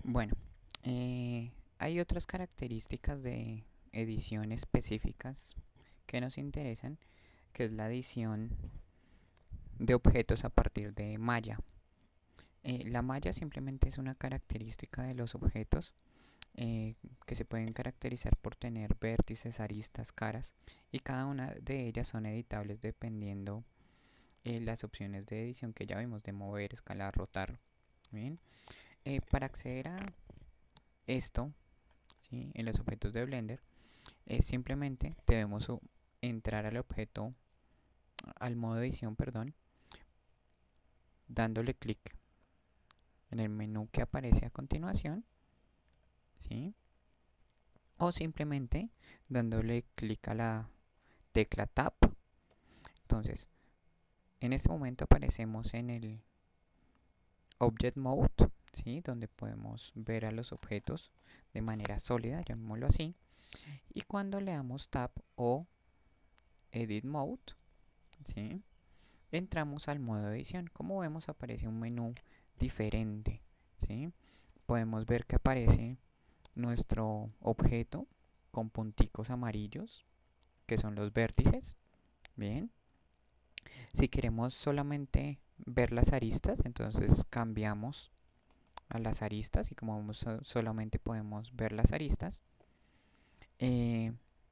Bueno, hay otras características de edición específicas que nos interesan, que es la edición de objetos a partir de malla. La malla simplemente es una característica de los objetos eh, que se pueden caracterizar por tener vértices, aristas, caras, y cada una de ellas son editables dependiendo las opciones de edición que ya vimos de mover, escalar, rotar. Bien, para acceder a esto, ¿sí? En los objetos de Blender, simplemente debemos entrar al objeto, al modo edición, perdón, dándole clic en el menú que aparece a continuación, ¿sí? O simplemente dándole clic a la tecla Tab. Entonces, en este momento aparecemos en el Object Mode, ¿sí? Donde podemos ver a los objetos de manera sólida, llamémoslo así. Y cuando le damos Tab o Edit Mode, ¿sí? Entramos al modo edición. Como vemos, aparece un menú diferente, ¿sí? Podemos ver que aparece nuestro objeto con punticos amarillos, que son los vértices. Bien. Si queremos solamente ver las aristas, entonces cambiamos a las aristas y como vemos solamente podemos ver las aristas. Eh,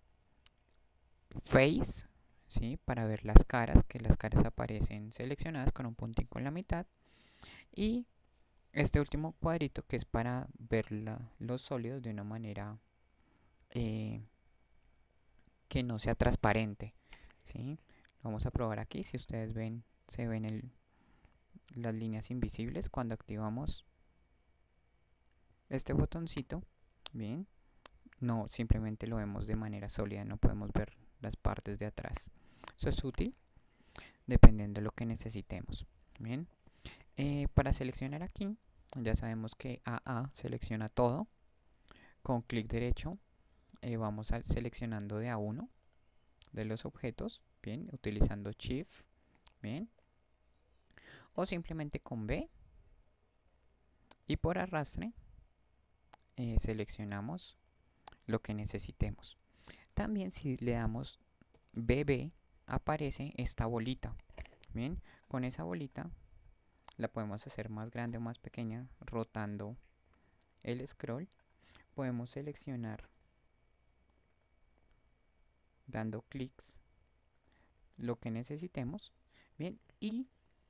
Face, ¿sí? Para ver las caras, que las caras aparecen seleccionadas con un puntico en la mitad. Y este último cuadrito que es para ver los sólidos de una manera eh, que no sea transparente, ¿sí? Lo vamos a probar aquí. Si ustedes ven, se ven las líneas invisibles cuando activamos este botoncito. Bien, no simplemente lo vemos de manera sólida, no podemos ver las partes de atrás. Eso es útil dependiendo de lo que necesitemos. Bien, para seleccionar aquí, ya sabemos que AA selecciona todo. Con clic derecho vamos seleccionando de a uno de los objetos, bien, utilizando Shift, bien, o simplemente con B y por arrastre seleccionamos lo que necesitemos. También si le damos BB aparece esta bolita, bien, con esa bolita la podemos hacer más grande o más pequeña rotando el scroll. Podemos seleccionar dando clics lo que necesitemos, bien, y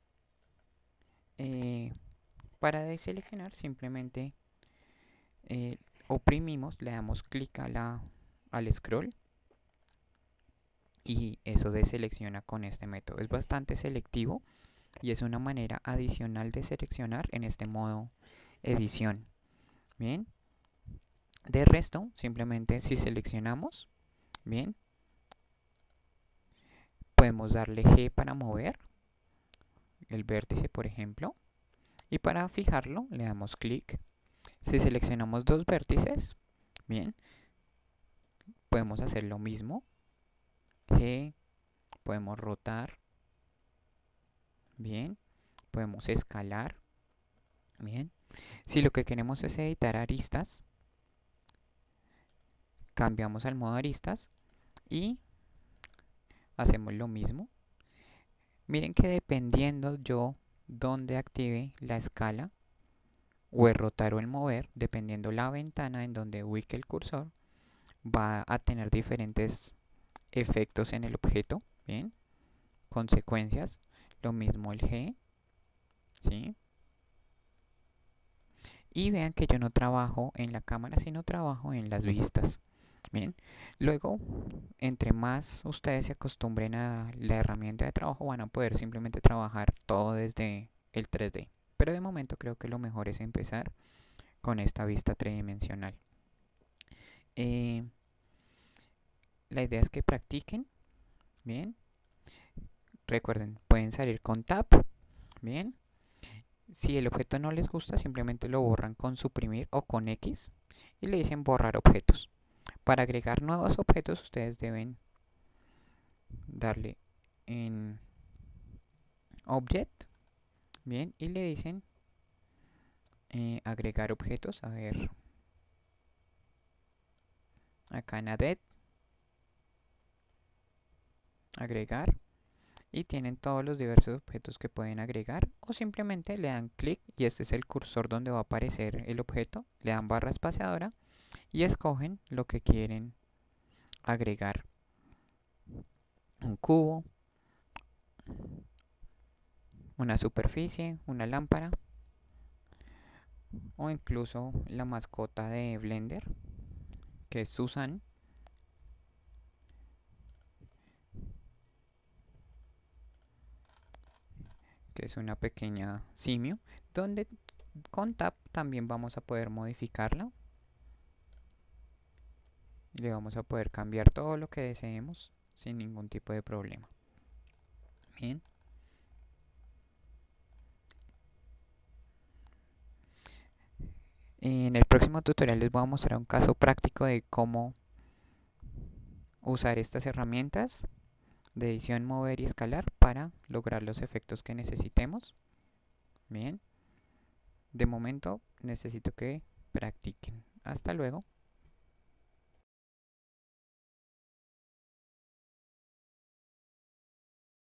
eh, para deseleccionar simplemente eh, oprimimos, le damos clic al scroll y eso deselecciona con este método. Es bastante selectivo y es una manera adicional de seleccionar en este modo edición. Bien, de resto, simplemente si seleccionamos, bien, podemos darle G para mover el vértice, por ejemplo, y para fijarlo le damos clic. Si seleccionamos dos vértices, bien, podemos hacer lo mismo. G, podemos rotar, bien, podemos escalar, bien. Si lo que queremos es editar aristas, cambiamos al modo aristas y hacemos lo mismo. Miren que dependiendo yo donde active la escala o el rotar o el mover, dependiendo la ventana en donde ubique el cursor, va a tener diferentes efectos en el objeto, bien, consecuencias, lo mismo el G, ¿sí? Y vean que yo no trabajo en la cámara, sino trabajo en las vistas. Bien, luego, entre más ustedes se acostumbren a la herramienta de trabajo, van a poder simplemente trabajar todo desde el 3D. Pero de momento creo que lo mejor es empezar con esta vista tridimensional. Eh, la idea es que practiquen, bien. Recuerden, pueden salir con Tab, bien. Si el objeto no les gusta, simplemente lo borran con suprimir o con X y le dicen borrar objetos. Para agregar nuevos objetos, ustedes deben darle en Object, bien, y le dicen agregar objetos. A ver, acá en Add, agregar. Y tienen todos los diversos objetos que pueden agregar, o simplemente le dan clic y este es el cursor donde va a aparecer el objeto, le dan barra espaciadora y escogen lo que quieren agregar: un cubo, una superficie, una lámpara o incluso la mascota de Blender, que es Susan, que es una pequeña simio, donde con Tab también vamos a poder modificarla y le vamos a poder cambiar todo lo que deseemos sin ningún tipo de problema. Bien. En el próximo tutorial les voy a mostrar un caso práctico de cómo usar estas herramientas de edición, mover y escalar para lograr los efectos que necesitemos. Bien, de momento necesito que practiquen. Hasta luego.